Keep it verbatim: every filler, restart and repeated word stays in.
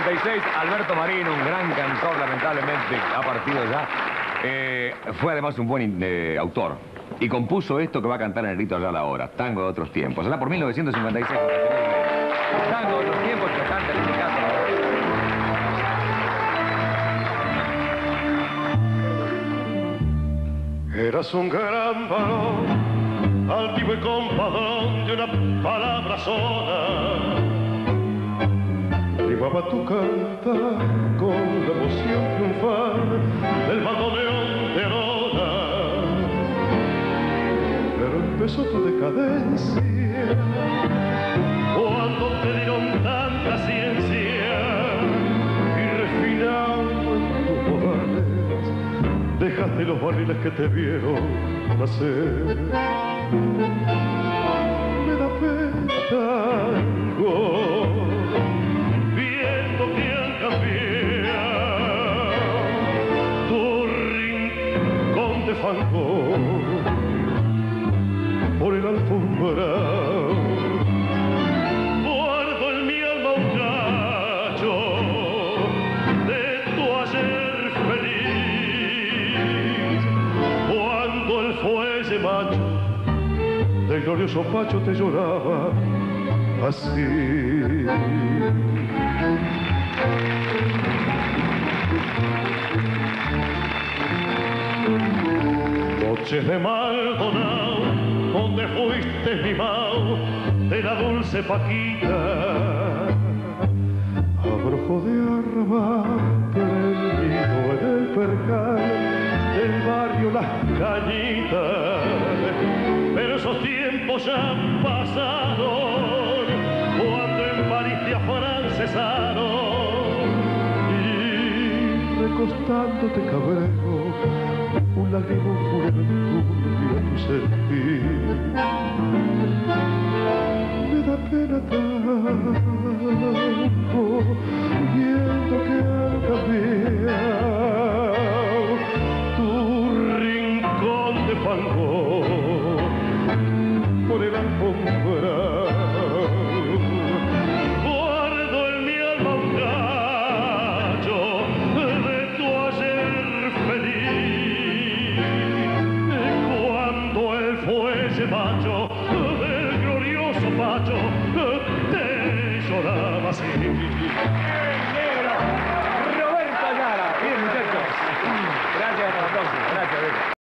cincuenta y seis, Alberto Marín, un gran cantor, lamentablemente ha partido ya. Eh, fue además un buen eh, autor. Y compuso esto que va a cantar en el Rito Allá a la Hora, Tango de Otros Tiempos. Allá por mil novecientos cincuenta y seis. Tango de Otros Tiempos que canta en este caso. Eras un gran varón, altivo y compadrón de una palabra sola. Rimaba tu cantar con la emoción triunfal del bandoneón de Arona. Pero empezó tu decadencia cuando te dieron tanta ciencia y refinando en tus modales dejaste los barriles que te vieron nacer. Me da pena tango viendo que han cambiado tu rincón de fango por el alfombrado. Guardo en mi alma un cacho de tu ayer feliz, cuando el fuelle macho del glorioso Pacho te lloraba así. Noches de Maldonado, donde fuiste mimao de la dulce Paquita, abrojo de arrabal prendido en el percal del barrio Las Cañitas. Pero esos tiempos ya pasaron cuando en París te afrancesaron y recostándote cabrero un lágrimo furioso turbio tu sentir. Me da pena tanto viendo que han cambiado tu rincón de fango por el alfombrado. Guardo en mi alma un cacho de tu ayer feliz, cuando el fuelle macho del glorioso Pacho te lloraba así.